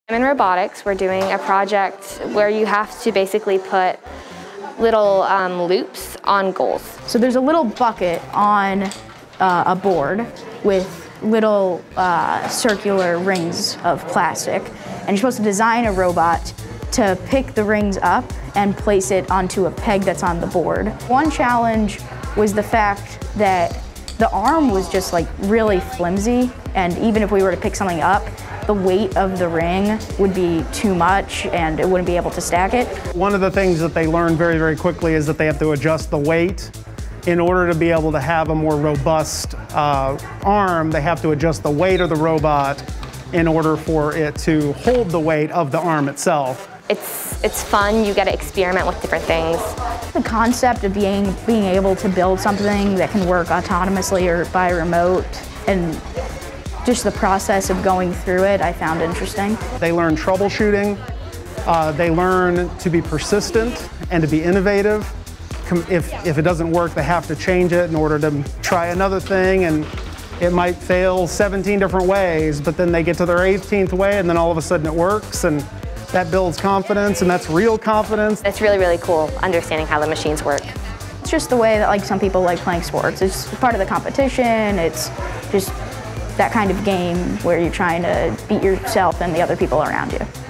I'm in robotics. We're doing a project where you have to basically put little loops on goals. So there's a little bucket on a board with little circular rings of plastic, and you're supposed to design a robot to pick the rings up and place it onto a peg that's on the board. One challenge was the fact that the arm was just like really flimsy, and even if we were to pick something up, the weight of the ring would be too much and it wouldn't be able to stack it. One of the things that they learn very, very quickly is that they have to adjust the weight. In order to be able to have a more robust arm, they have to adjust the weight of the robot in order for it to hold the weight of the arm itself. It's fun. You get to experiment with different things. The concept of being able to build something that can work autonomously or by remote, and just the process of going through it, I found interesting. They learn troubleshooting. They learn to be persistent and to be innovative. If it doesn't work, they have to change it in order to try another thing, and it might fail 17 different ways, but then they get to their 18th way and then all of a sudden it works, and that builds confidence, and that's real confidence. It's really, really cool understanding how the machines work. It's just the way that like some people like playing sports. It's part of the competition. It's just that kind of game where you're trying to beat yourself and the other people around you.